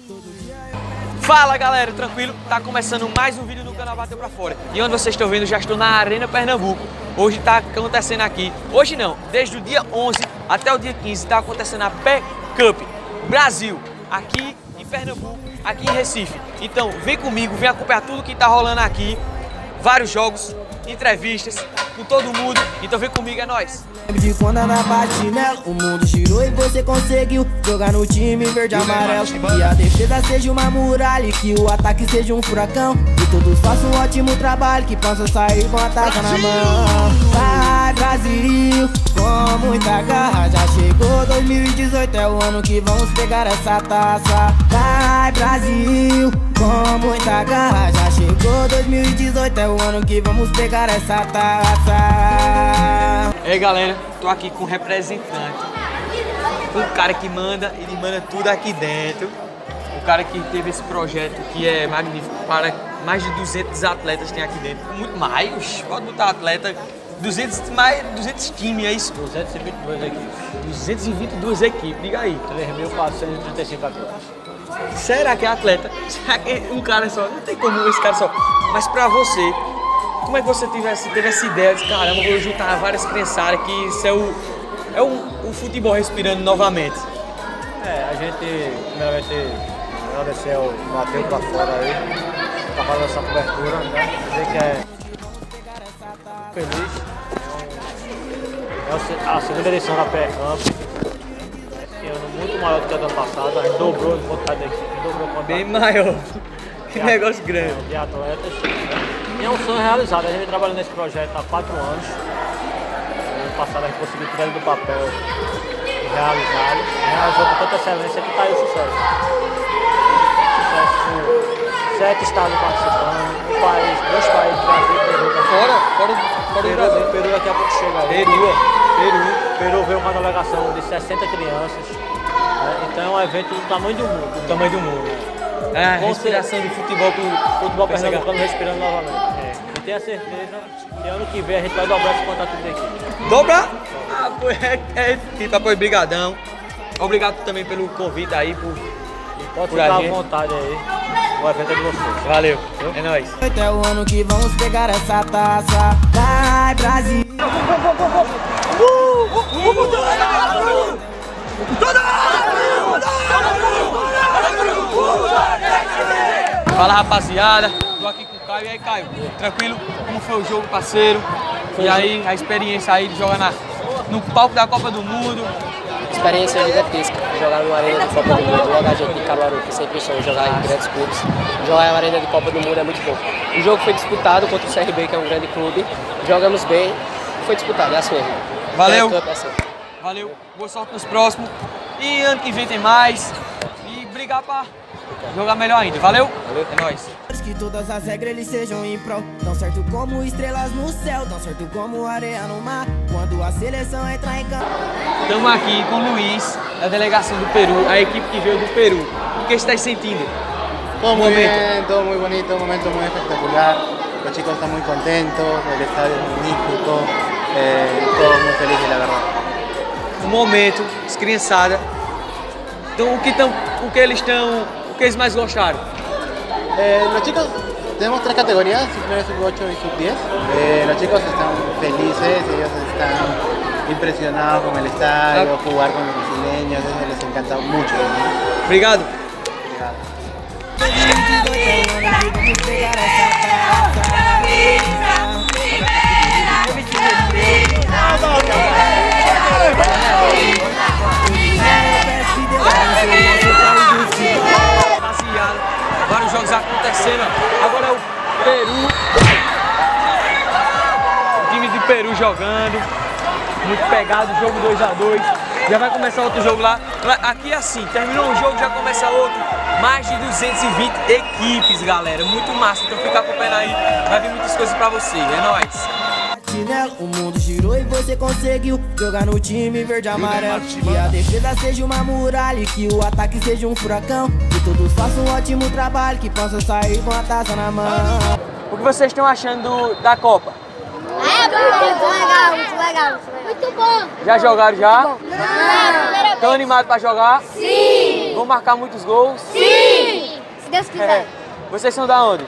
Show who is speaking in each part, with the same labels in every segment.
Speaker 1: Fala galera, tranquilo? Tá começando mais um vídeo no canal Bateu Pra Fora. E onde vocês estão vendo, já estou na Arena Pernambuco. Hoje tá acontecendo aqui, hoje não, desde o dia 11 até o dia 15 tá acontecendo a PE Cup Brasil, aqui em Pernambuco, aqui em Recife. Então vem comigo, vem acompanhar tudo que tá rolando aqui, vários jogos, entrevistas com todo mundo. Então vem comigo, é nóis!
Speaker 2: De quando na batinela, o mundo girou e você conseguiu jogar no time verde e amarelo. Que a defesa seja uma muralha, que o ataque seja um furacão. E todos façam um ótimo trabalho, que possam sair com a taça na mão. Vai Brasil, com muita garra, já chegou 2018, é o ano que vamos pegar essa taça. Vai Brasil, com muita garra, já chegou 2018, é o ano que vamos pegar essa taça.
Speaker 1: E aí galera, tô aqui com um representante, um cara que manda, ele manda tudo aqui dentro. O cara que teve esse projeto que é magnífico, para mais de 200 atletas tem aqui dentro, muito mais, pode botar atleta, 200 times, é isso?
Speaker 3: 222 equipes.
Speaker 1: 222 equipes, diga aí.
Speaker 3: 3.435 atletas.
Speaker 1: Será que é atleta? Será que um cara só? Não tem como esse cara só. Mas pra você, como é que você teve essa ideia de caramba, vou juntar várias criançadas, que isso é o futebol respirando novamente?
Speaker 3: A gente, primeiramente, agradecer ao Bateu Pra Fora aí, tá fazendo essa cobertura, né? Dizer que é feliz. É a segunda edição da PE Cup. Esse ano muito maior do que a do ano passado, a gente dobrou a quantidade da equipe, dobrou a quantidade.
Speaker 1: Bem maior. Que negócio grande.
Speaker 3: De atletas. E é um sonho realizado. A gente vem trabalhando nesse projeto há 4 anos. Ano passado a gente conseguiu tirar ele do papel e realizá-lo. Realizou com tanta excelência que está aí o sucesso. Sucesso com 7 estados participando, um país, 2 países, Brasil e Peru.
Speaker 1: Fora do Brasil.
Speaker 3: Peru daqui a pouco chega aí. Peru veio com uma delegação de 60 crianças. Né? Então é um evento do tamanho do mundo.
Speaker 1: Do tamanho do mundo. É a respiração do futebol com o
Speaker 3: futebol pernambucano respirando novamente. E tenho a certeza que ano que vem a gente vai dobrar esse contato da equipe.
Speaker 1: Dobrar? Ah, pô, tipo, apoio, brigadão. Obrigado também pelo convite aí,
Speaker 3: pode ficar à vontade aí. O evento é de vocês.
Speaker 1: Valeu, é nóis.
Speaker 2: É o ano que vamos pegar essa taça. Vai Brasil.
Speaker 1: Fala rapaziada, tô aqui com o Caio. E aí Caio, tranquilo? Como foi o jogo, parceiro? E aí, a experiência aí de jogar no palco da Copa do Mundo?
Speaker 4: Experiência gigantesca, jogar numa arena de Copa do Mundo, logo a gente de Caruaru, que sempre sonha jogar em grandes clubes. Jogar na arena de Copa do Mundo é muito bom. O jogo foi disputado contra o CRB, que é um grande clube. Jogamos bem, foi disputado, é assim mesmo.
Speaker 1: Valeu, valeu, boa sorte nos próximos. E ano que vem tem mais. E brigar pra jogar melhor ainda, valeu? Valeu, é nóis.
Speaker 2: Que todas as regras eles sejam em prol, tão certo como estrelas no céu, tão certo como areia no mar, quando a seleção entrar em campo.
Speaker 1: Estamos aqui com o Luiz, da delegação do Peru, a equipe que veio do Peru. O que está sentindo?
Speaker 5: Todo muy bien, todo muy bonito, un momento muy espectacular. Los chicos están muy contentos, el estadio es magnífico, todos muy felices, la verdad.
Speaker 1: Um momento, as criançadas. Então, o que eles mais gostaram?
Speaker 5: Los chicos, tenemos 3 categorías, sub-9, sub-8 y sub-10. Los chicos están felices, ellos están impresionados con el estadio, jugar con los brasileños, eso les encanta mucho. ¿No?
Speaker 1: Obrigado. Vários jogos acontecendo. Agora é o Peru. O time do Peru jogando. Muito pegado, jogo 2 a 2. Já vai começar outro jogo lá. Aqui é assim, terminou um jogo, já começa outro. Mais de 220 equipes, galera. Muito massa. Então fica acompanhando aí. Vai vir muitas coisas pra você. É nóis.
Speaker 2: O mundo girou e você conseguiu jogar no time verde e amarelo. Que a defesa seja uma muralha, que o ataque seja um furacão. Que todos façam um ótimo trabalho, que possam sair com a taça na mão.
Speaker 1: O que vocês estão achando da Copa?
Speaker 6: Muito legal, muito legal. Muito bom.
Speaker 1: Já jogaram já?
Speaker 6: Não.
Speaker 1: Estão animados para jogar?
Speaker 6: Sim.
Speaker 1: Vão marcar muitos gols?
Speaker 6: Sim! Se Deus quiser.
Speaker 1: Vocês são da onde?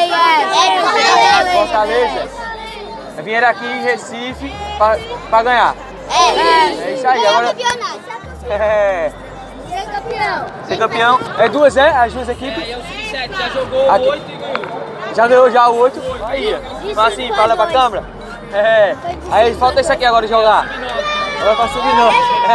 Speaker 1: Fortaleza. Vieram aqui em Recife pra ganhar. É isso aí. Agora...
Speaker 6: Ser campeão.
Speaker 1: Ser campeão. É duas, as duas equipes?
Speaker 4: Aí é o Sub-7, já jogou
Speaker 1: Aqui.
Speaker 4: 8 e ganhou.
Speaker 1: Já ganhou já o 8? Aí, fala assim, fala pra câmera. Aí falta isso aqui agora jogar. Agora pra Sub-9.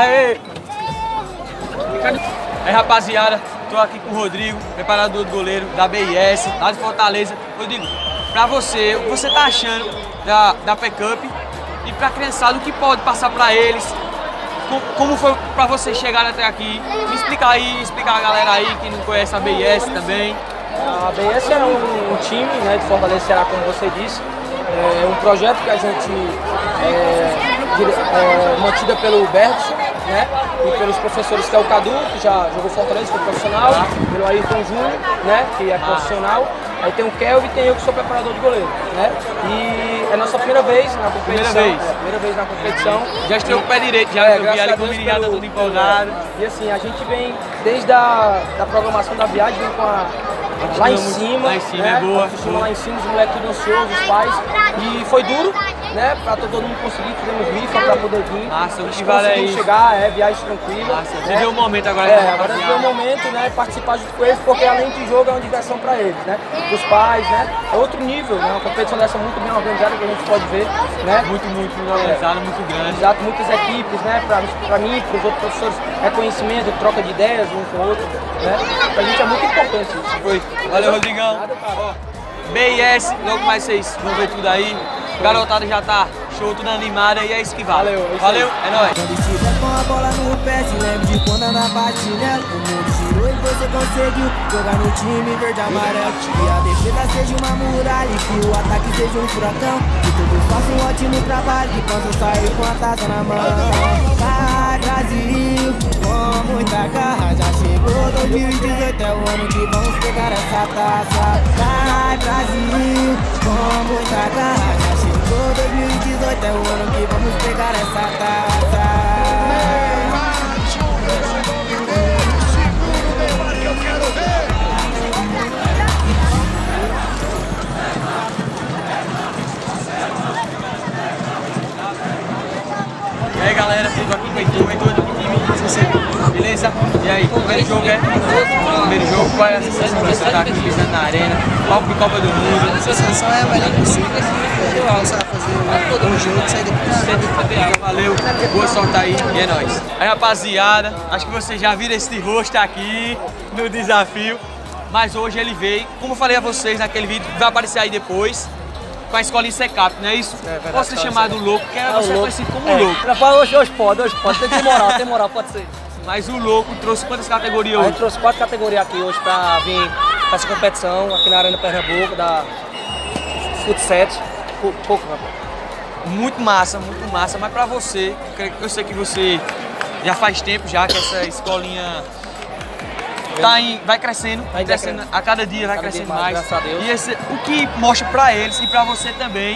Speaker 1: Aí rapaziada, tô aqui com o Rodrigo, preparador do goleiro da BIS, lá de Fortaleza. Rodrigo, pra você, o que você tá achando da P-Cup e pra criançada, o que pode passar pra eles? Como foi pra vocês chegarem até aqui? Me explica aí, explicar a galera aí que não conhece a BIS também.
Speaker 7: A BIS é um time, né, de Fortaleza, Ceará, como você disse. É um projeto que a gente mantida pelo Berto, né, e pelos professores, que é o Cadu, que já jogou Fortaleza, foi profissional, pelo Ayrton Júnior, né, que é profissional. Aí tem o Kelvin e tem eu, que sou preparador de goleiro, né? E é nossa primeira vez na competição. Primeira vez na competição.
Speaker 1: Já estreou com o pé direito, já eu vi ali com o menino tudo empolgado.
Speaker 7: E assim, a gente vem desde a programação da viagem, vem com lá em cima,
Speaker 1: né? É boa.
Speaker 7: Lá em cima, os moleques tudo ansiosos, os pais. E foi duro, né? Pra todo mundo conseguir, fizemos rifa pra poder vir.
Speaker 1: Nossa, o que vale é isso.
Speaker 7: Chegar, viagem tranquila.
Speaker 1: Nossa, você deu o momento agora.
Speaker 7: Agora deu o momento, né? Participar junto com eles, porque além de jogo é uma diversão pra eles, né? Os pais, né? É outro nível, né? Uma competição dessa muito bem organizada que a gente pode ver, né?
Speaker 1: Muito organizada, muito grande.
Speaker 7: Exato, muitas equipes, né? Pra mim, pros outros professores, reconhecimento, troca de ideias um com o outro, né? Pra gente é muito importante isso.
Speaker 1: Foi. Valeu, Rodrigão. BIS, logo mais vocês vão ver tudo aí. Garotada já tá show, tudo animada e é isso que vale. Valeu, é nóis.
Speaker 2: Quando estiver com a bola no pé, se lembre de quando anda batida. O mundo girou e você conseguiu jogar no time verde e amarelo. Que a defesa seja uma muralha e que o ataque seja um furacão. Que todos façam um ótimo trabalho, que possam sair com a taça na mão. Vai, Brasil, com muita garra, já chegou 2018, é o ano que vamos pegar essa taça. Vai, Brasil, com muita garra, já chegou 2018, é o ano que vamos pegar essa taça.
Speaker 1: E aí galera, tô aqui com o Heitor do time, beleza? E aí, primeiro jogo primeiro jogo, qual é a sensação de você estar aqui pisando na arena, palco de Copa do Mundo?
Speaker 8: A sensação é a melhor possível, você vai fazer um jogo, sair depois.
Speaker 1: Valeu, boa sorte aí e é nóis. Aí rapaziada, acho que vocês já viram esse rosto aqui no desafio, mas hoje ele veio, como eu falei a vocês naquele vídeo, vai aparecer aí depois, com a escolinha Secap, não é isso? Posso ser chamado louco, que era você conhecido como louco.
Speaker 7: Hoje pode, tem moral, pode ser.
Speaker 1: Mas o louco trouxe quantas categorias hoje?
Speaker 7: A gente trouxe 4 categorias aqui hoje pra vir pra essa competição aqui na Arena Pernambuco, da Fut7.
Speaker 1: Muito massa, mas pra você, eu sei que você já faz tempo já que essa escolinha vai crescendo, a cada dia vai crescendo mais.
Speaker 7: Graças a Deus.
Speaker 1: E o que mostra pra eles e pra você também,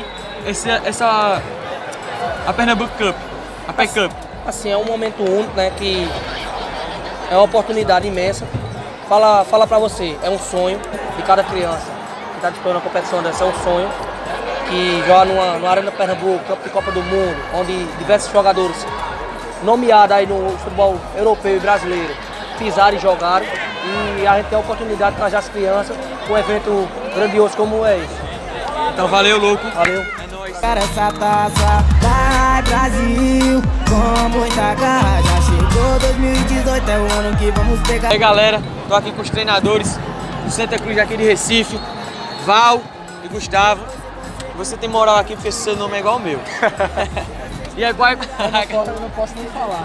Speaker 1: a Pernambuco Cup, a P-Cup.
Speaker 7: Assim, é um momento único, né, que é uma oportunidade imensa. Fala pra você, é um sonho de cada criança que tá disputando uma competição dessa, é um sonho. Que joga numa Arena Pernambuco, campo de Copa do Mundo, onde diversos jogadores nomeados aí no futebol europeu e brasileiro pisaram e jogaram. E a gente tem a oportunidade de trazer as crianças com um evento grandioso como é esse.
Speaker 1: Então valeu, louco.
Speaker 7: Valeu.
Speaker 1: É nóis.
Speaker 2: Para essa taça, vai Brasil, com muita garra, já chegou 2018, é o ano que vamos pegar.
Speaker 1: E aí galera, tô aqui com os treinadores do Santa Cruz aqui de Recife, Val e Gustavo. Você tem moral aqui porque seu nome é igual ao meu. E aí, qual é...
Speaker 7: Eu não posso nem falar.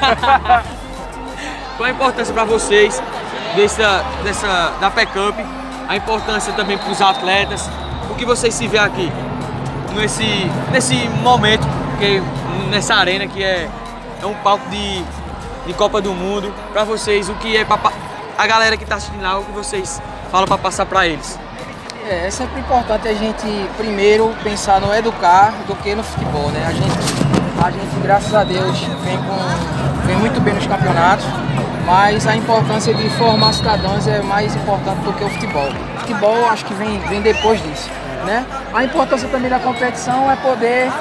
Speaker 1: Qual a importância para vocês da P-Cup? A importância também para os atletas? O que vocês se vê aqui nesse momento, nessa arena que é um palco de Copa do Mundo? Para vocês, o que é para a galera que está assistindo lá, o que vocês falam para passar para eles?
Speaker 8: É sempre importante a gente primeiro pensar no educar do que no futebol, né? A gente graças a Deus, vem muito bem nos campeonatos, mas a importância de formar cidadãos é mais importante do que o futebol. O futebol acho que vem depois disso, né? A importância também da competição é poder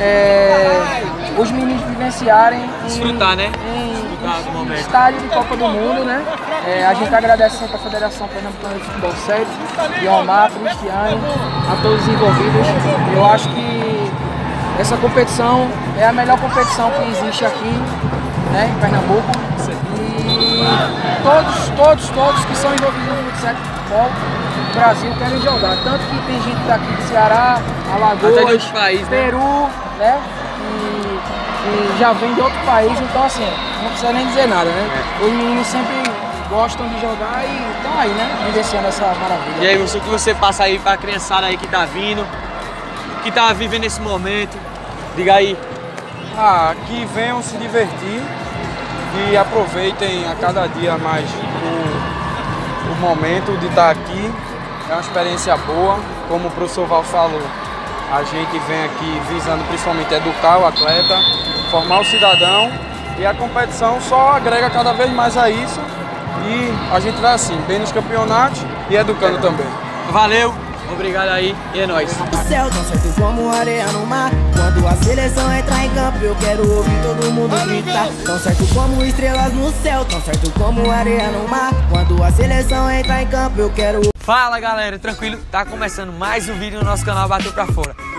Speaker 8: os meninos vivenciarem
Speaker 1: Desfrutar, né?
Speaker 8: Em estádio de Copa do Mundo, né? A gente agradece sempre a Federação Pernambucana de Futebol Sério, Guilmar, Cristiano, a todos os envolvidos. Eu acho que essa competição é a melhor competição que existe aqui, né, em Pernambuco. E todos que são envolvidos no futebol do Brasil querem jogar. Tanto que tem gente daqui de Ceará, Alagoas,
Speaker 1: país,
Speaker 8: Peru, né? E já vem de outro país, então assim, não precisa nem dizer nada, né? Os meninos sempre gostam de jogar e estão aí, né? Vivenciando essa maravilha.
Speaker 1: E aí, o que você passa aí pra criançada aí que tá vindo, que tá vivendo esse momento? Diga aí.
Speaker 9: Que venham se divertir e aproveitem a cada dia mais o momento de estar aqui. É uma experiência boa, como o professor Val falou. A gente vem aqui visando principalmente educar o atleta, formar o cidadão, e a competição só agrega cada vez mais a isso, e a gente vai assim, bem nos campeonatos e educando também.
Speaker 1: Valeu, obrigado aí e é nóis.
Speaker 2: O céu tão certo como areia no mar. Quando a seleção entrar em campo eu quero ouvir todo mundo gritar. Tão certo como estrelas no céu, tão certo como areia no mar. Quando a seleção entrar em campo eu quero...
Speaker 1: Fala galera, tranquilo? Tá começando mais um vídeo no nosso canal Bateu Pra Fora.